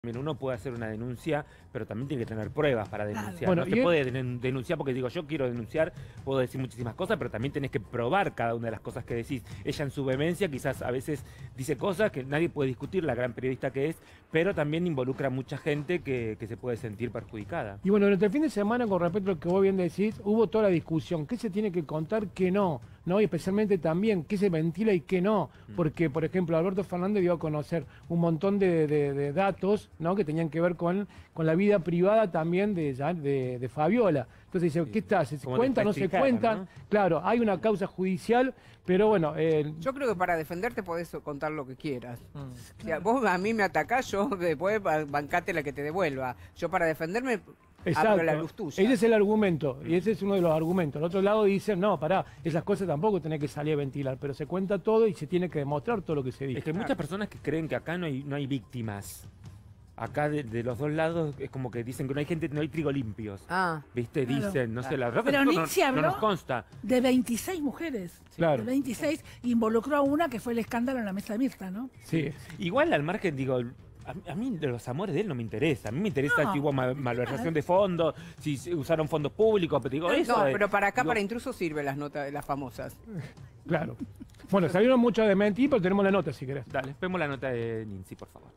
Uno puede hacer una denuncia, pero también tiene que tener pruebas para denunciar. Bueno, no se puede denunciar porque digo, yo quiero denunciar, puedo decir muchísimas cosas, pero también tenés que probar cada una de las cosas que decís. Ella en su vehemencia quizás a veces dice cosas que nadie puede discutir, la gran periodista que es, pero también involucra a mucha gente que se puede sentir perjudicada. Y bueno, durante el fin de semana, con respecto a lo que vos bien decís, hubo toda la discusión, qué se tiene que contar, qué no, ¿no? Y especialmente también qué se ventila y qué no, porque, por ejemplo, Alberto Fernández dio a conocer un montón de datos, ¿no? Que tenían que ver con la vida privada también de Fabiola. Entonces dice, ¿qué está? ¿Se cuenta, no se cuenta? ¿No? Claro, hay una causa judicial, pero bueno... Yo creo que para defenderte podés contar lo que quieras. O sea, vos a mí me atacás, yo después bancate la que te devuelva. Yo para defenderme... Exacto, la luz tuya. Ese es el argumento, y ese es uno de los argumentos. Al otro lado dicen, no, pará, esas cosas tampoco tenés que salir a ventilar, pero se cuenta todo y se tiene que demostrar todo lo que se dice. Es que hay muchas personas que creen que acá no hay víctimas. Acá de los dos lados es como que dicen que no hay gente, no hay trigo limpios. ¿Viste? Claro. Dicen, no sé, la verdad pero Nixie no nos consta. De 26 mujeres. Claro. De 26, involucró a una que fue el escándalo en la mesa de Mirta, ¿no? Sí. Igual al margen, digo... A mí los amores de él no me interesan. A mí me interesa si hubo malversación de fondos, si usaron fondos públicos, pero digo eso. No, pero para acá, para intrusos, sirven las notas de las famosas. Claro. Bueno, salieron mucho de mentir, pero tenemos la nota si querés. Dale, vemos la nota de Nincy, por favor.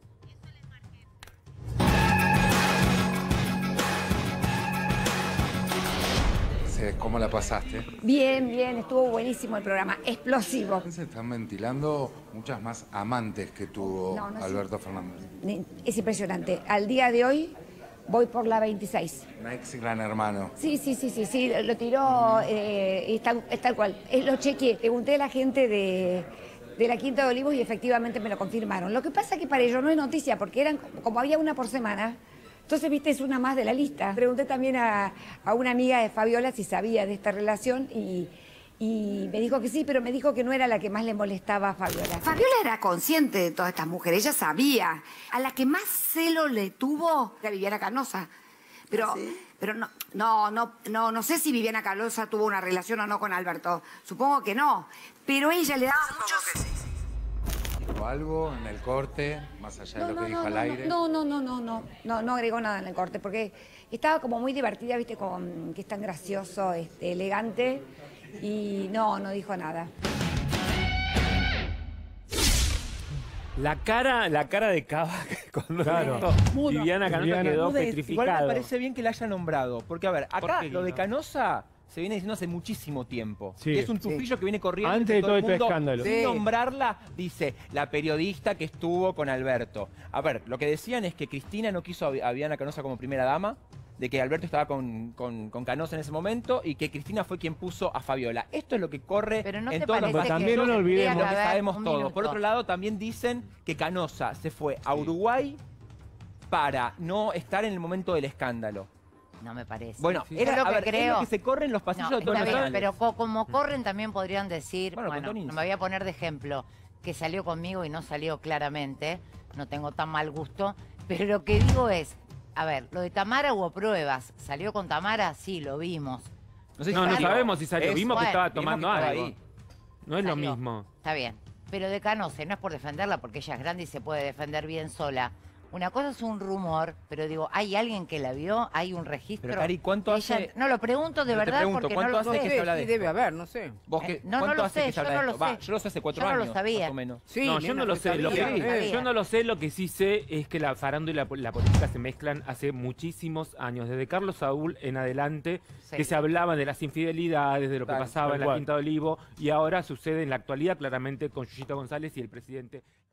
¿Cómo la pasaste? Bien, bien, estuvo buenísimo el programa, explosivo. Se están ventilando muchas más amantes que tuvo Alberto Fernández. Es impresionante. Al día de hoy voy por la 26. Un ex gran hermano. Sí, lo tiró, es tal cual. Lo chequeé, pregunté a la gente de la Quinta de Olivos y efectivamente me lo confirmaron. Lo que pasa es que para ellos no es noticia, porque eran como había una por semana. Entonces, viste, es una más de la lista. Pregunté también a una amiga de Fabiola si sabía de esta relación y me dijo que sí, pero me dijo que no era la que más le molestaba a Fabiola. Fabiola era consciente de todas estas mujeres, ella sabía. A la que más celo le tuvo era Viviana Canosa. Pero, ¿sí? Pero no sé si Viviana Canosa tuvo una relación o no con Alberto. Supongo que no. Pero ella le daba muchos... ¿Dijo algo en el corte, más allá de lo que dijo al aire? No agregó nada en el corte, porque estaba como muy divertida, viste, que es tan gracioso, elegante, y no dijo nada. La cara de Cava cuando Viviana Canosa quedó petrificado. Igual me parece bien que la haya nombrado, porque a ver, acá lo de Canosa se viene diciendo hace muchísimo tiempo. Sí, es un tufillo que viene corriendo antes de todo este mundo, escándalo. Sin nombrarla, dice la periodista que estuvo con Alberto. A ver, lo que decían es que Cristina no quiso a Viviana Canosa como primera dama, de que Alberto estaba con Canosa en ese momento y que Cristina fue quien puso a Fabiola. Esto es lo que corre en todos los países. También no lo olvidemos. Lo que sabemos todos. Por otro lado, también dicen que Canosa se fue a Uruguay para no estar en el momento del escándalo. No me parece. Bueno, es lo que se corre en los pasillos de todos los canales. Pero como corren también podrían decir, bueno, no me voy a poner de ejemplo, que salió conmigo y no salió claramente, no tengo tan mal gusto, pero lo que digo es, a ver, lo de Tamara hubo pruebas, ¿salió con Tamara? Sí, lo vimos. No sabemos si salió, vimos que estaba tomando algo. Ahí. No es lo mismo. Está bien, pero de Canosa, no es por defenderla porque ella es grande y se puede defender bien sola. Una cosa es un rumor, pero digo, ¿hay alguien que la vio? ¿Hay un registro? Pero Cari, ¿cuánto hace...? No, lo pregunto de verdad porque no lo sé. Que se habla de esto? Debe haber, no sé. ¿Vos no lo sé, yo no lo sé. Yo lo sé hace 4 años, yo no lo sabía. más o menos. Sí, no, yo no lo sé. Yo no lo sé, lo que sí sé es que la farándula y la política se mezclan hace muchísimos años. Desde Carlos Saúl en adelante, que se hablaba de las infidelidades, de lo que pasaba en la Quinta de Olivo, y ahora sucede en la actualidad claramente con Yuyita González y el presidente...